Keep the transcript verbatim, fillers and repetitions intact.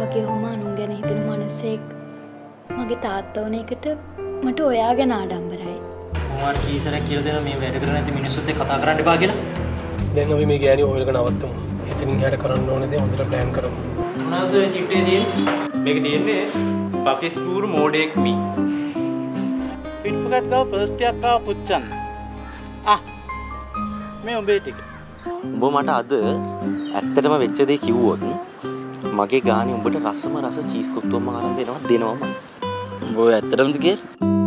වගේ ඔහොම අනුන් ගැන හිතන මිනිස්සෙක් මගේ තාත්තා වුණ එකට මට ඔයා ගැන ආඩම්බරයි. මොහොත් කීසරක් කියලා දෙනවා මේ වැඩ කරන නැති මිනිස්සුත් එක්ක කතා කරන්න එපා කියලා. දැන් අපි මේ ගෑණි හොයලක නවත්තමු. එතනින් එහාට කරන්න ඕනේ දේ හොඳට ප්ලෑන් කරමු. මොනවාද චිට්ටේ තියෙන්නේ? මේක තියෙන්නේ පකිස්පූර් මෝඩෙක් මී. පිට්පකට් ගාව ෆස්ට් එකක් ආව පුච්චන්න. ආ මේ උඹේ ටික. උඹ මට අද ඇත්තටම වෙච්ච දේ කිව්වොත් මගේ ගානේ උඹට රසම රස චීස් කොත්තුවක්ම අරන් දෙනවා දෙනවම. උඹ ඇත්තටමද කියලා?